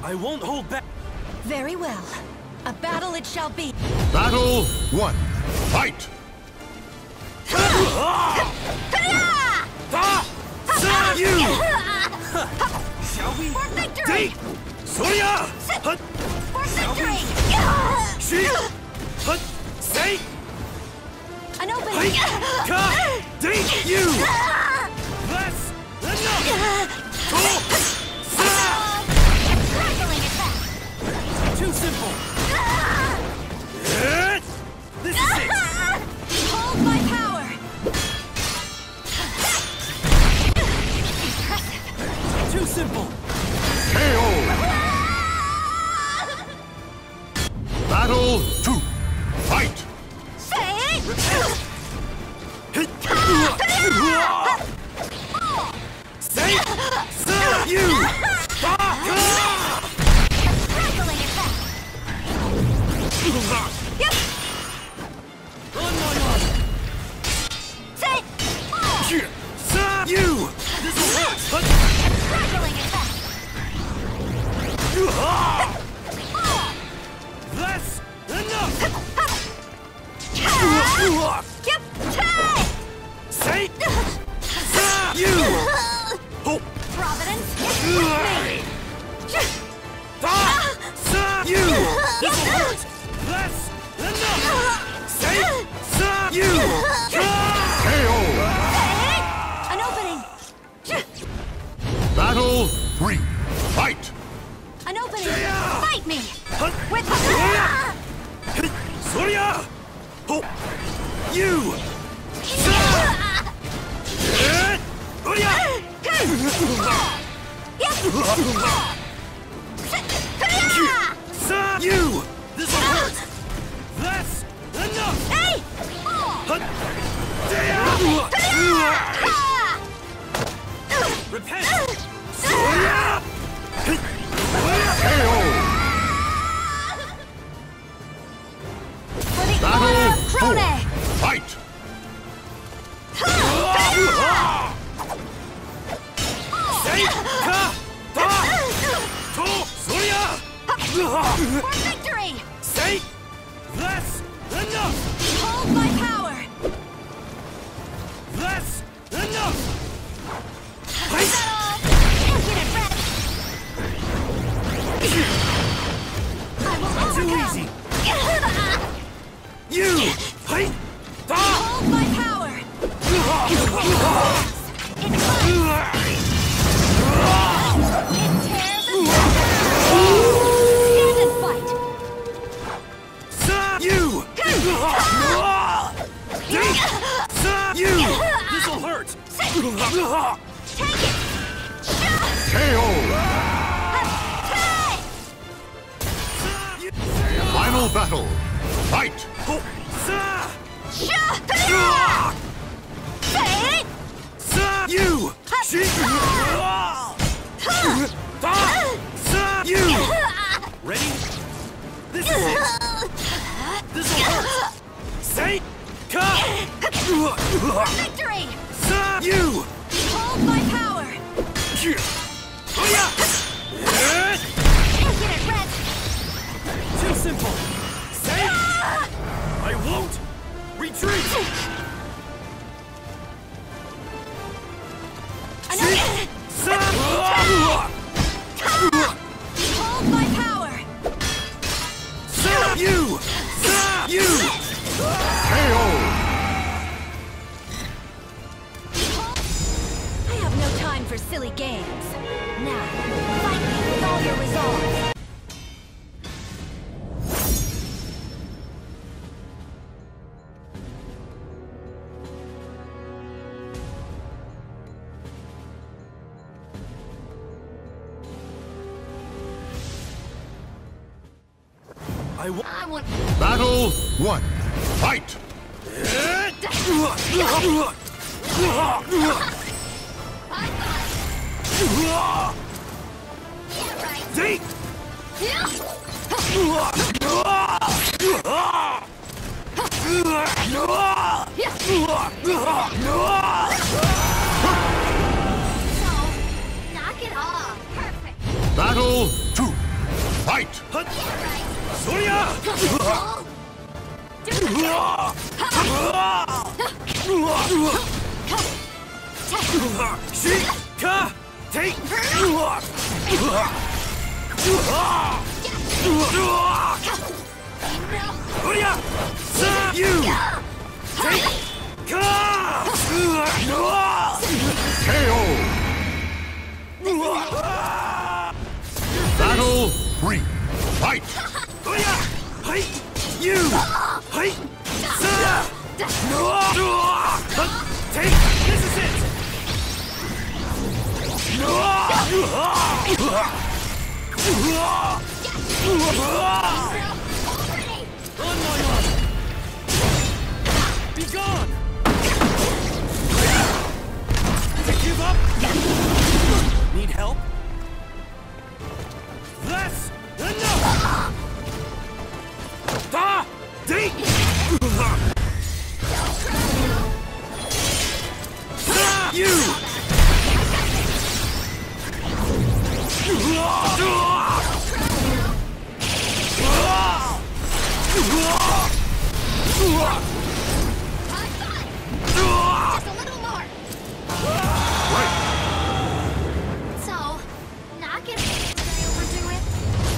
I won't hold back. Very well. A battle it shall be. Battle 1. Fight! You! Shall we? For victory! Take! Soya! For victory! She! Say! An opening! Take you! That's enough! Crackling attack! Too simple! This is it! Hold my power! Impressive! Too simple! KO! Battle 2. Fight! Say! Say! You! Crackling attack! Yep! On my arm! Say! You! This will hurt! Crackling attack! That's enough! Yep! Say! You! Oh! Providence! You! This will hurt! That's enough! Say! You! KO! An opening! Battle 3. Fight! An opening! Fight me! With Soria! Oh! You! You! This will hurt! That's enough! Hey! Repent! Soria! KO! For the Battle 4. Krone! Fight! Say! Soria! For victory! Say! That's enough! Hold my power! That's enough! Impudent rat! I will Too overcome! easy! You! Hey! Hold my power! It tears and stand and fight! You! You! This'll hurt! Take it! KO! Final battle. Fight! You! You! Ready? This is it! This'll hurt! Say! Victory! You! Hold my power! Impudent rat! Too simple! Say! I won't retreat! Hold my power! You! You! KO! I have no time for silly games. Now, fight me with all your resolve. I want... Battle 1. Fight! Take! Knock it off. Perfect. Battle 2. Take! You! Take! KO! Battle 3. Fight! You! Take! This is it! Be gone! To give up? Need help? That's enough! Da! Dee! You! Just a little more. So, knock it. Did I overdo it?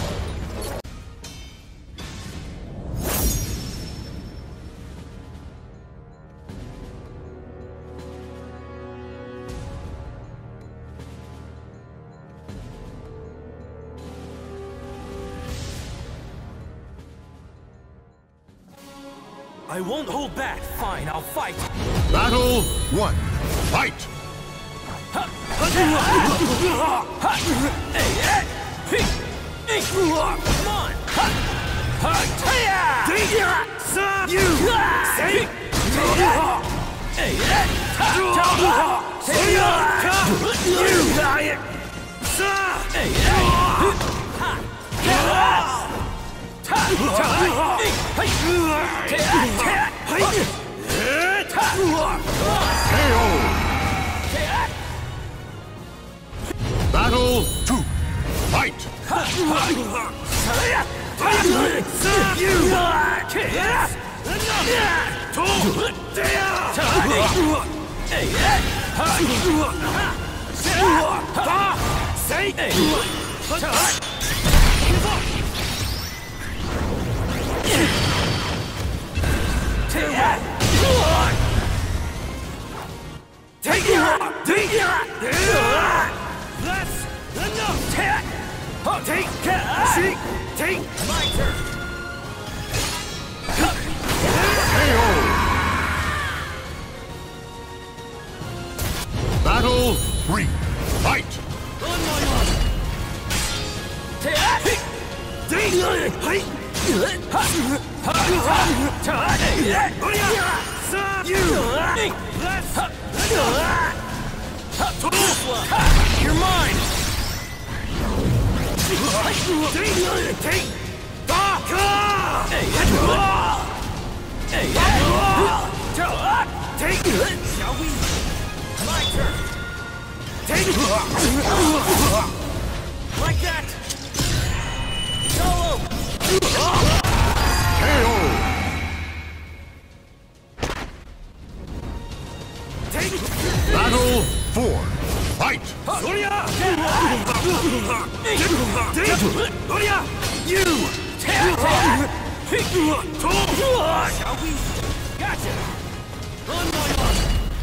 I won't hold back. Fine, I'll fight. Battle 1. Fight! Come on! You! Say! KO! Battle 2. Fight! Take it! That's enough! Take! My turn! KO! Battle 3. Fight! On my mark! You! That's you're mine! Take! Take! Shall we? My turn! Take! Like that! Solo! KO! Take! Battle 4. Fight! You! Shall we? Gotcha! On my mark!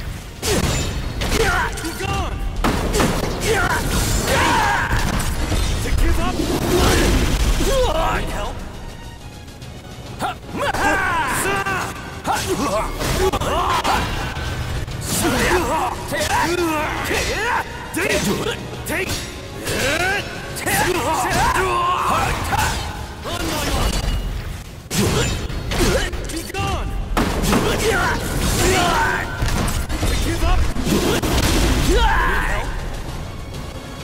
Be gone! To give up? Need help? Take! On my mark! Be gone! To give up? Need help?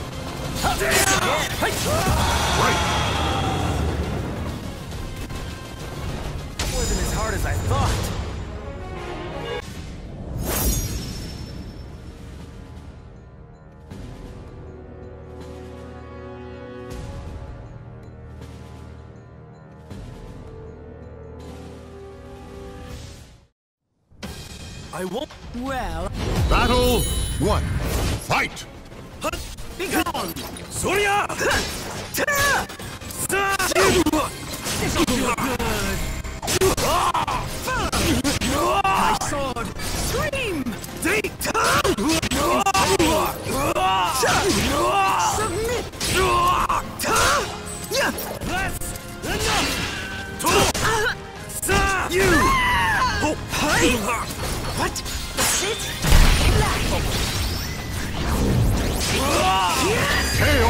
I won't. Well, Battle 1. Fight! Be gone! Surya! This'll feel good! My sword! Scream! Submit! That's enough! You! what? That's it? KO!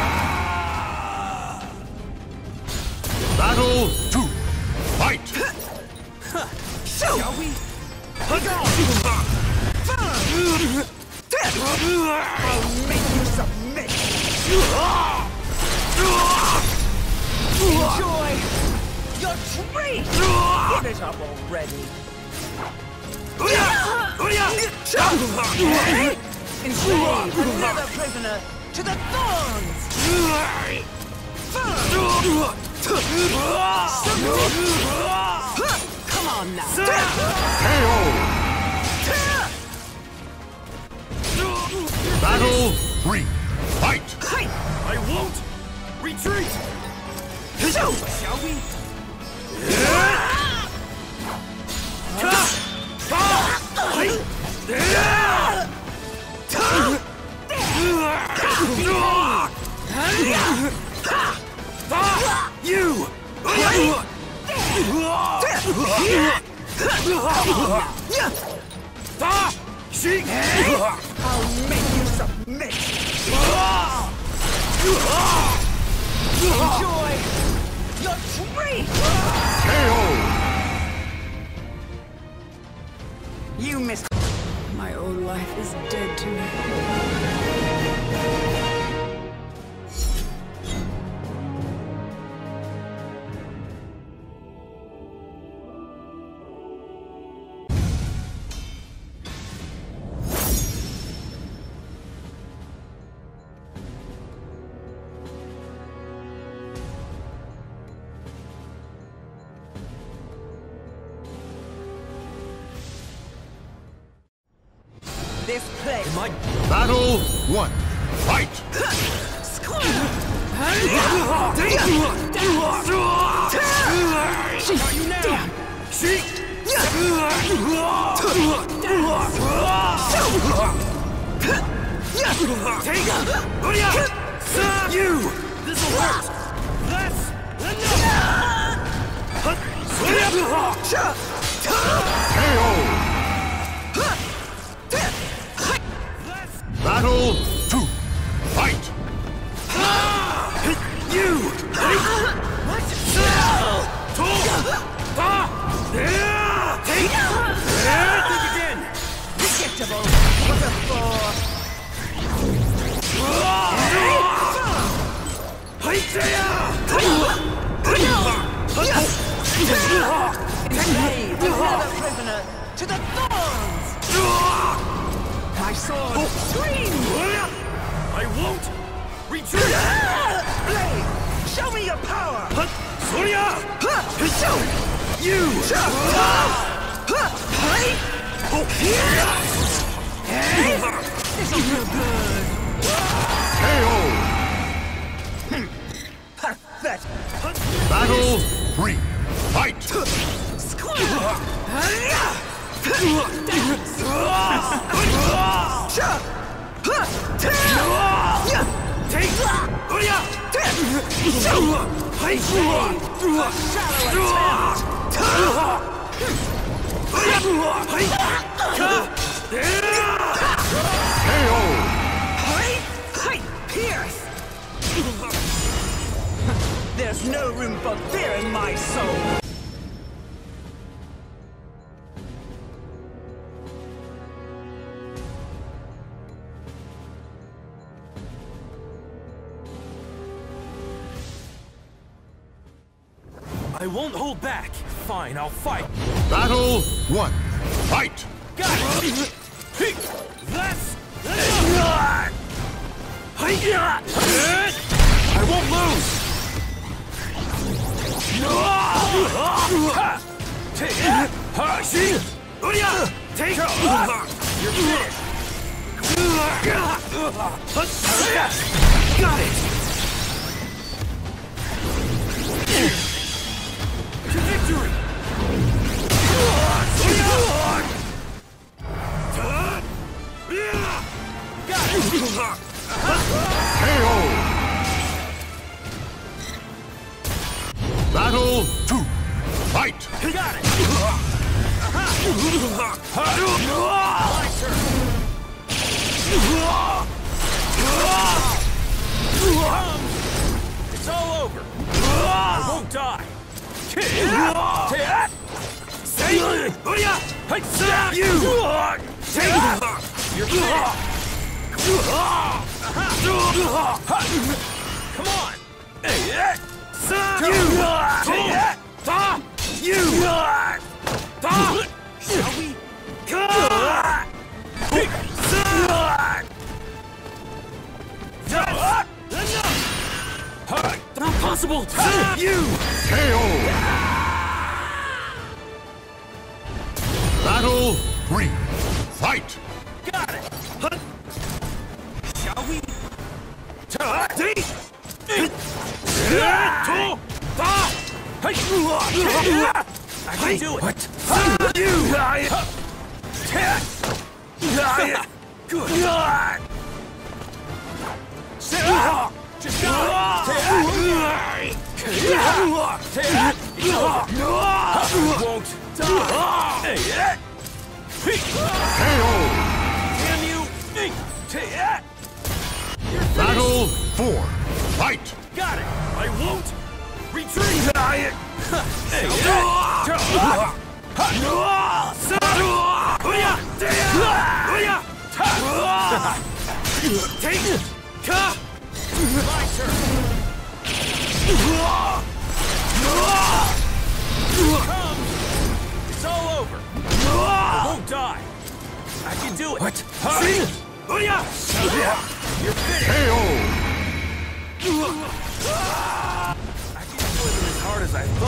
Battle 2. Fight! Shall we? I'll make you submit! Enjoy your treat! Give it up already! Enslave another prisoner to the thorns! Come on now! KO! Battle 3. Fight! I won't retreat! Shall we? You! I'll make you submit! Enjoy your treat! KO! You missed. My old life is dead to me. This place. Battle 1. Fight! Are you now? You! This'll hurt! That's enough! KO! Battle 2. Fight! You! What? Think again! Predictable. What a bore. Enslave another prisoner to the thorns! My sword! Scream! I won't retreat! Blade! Show me your power! Surya! You! This'll feel good! KO! Pathetic! Battle 3. Fight! KO! Pierce! There's no room for fear in my soul! I won't hold back. Fine, I'll fight. Battle 1. Fight! Got it! That's enough! I won't lose! Take it! You're finished! Got it! To victory! Got it! KO! Battle 2. Fight! Got it! My turn! It's all over! I won't die! Say you! Take it! You're finished! Come on! Shall we? Not possible! You! KO! Battle 3. Fight! Got it! Shall we? I can do it! What? You! Good! Just got it! Won't die! KO! Damn you! Battle 4. Fight! Got it! I won't retreat! Take it! My turn! Come! It's all over! I won't die! I can do it! What? You're finished! KO! I can do it as hard as I thought!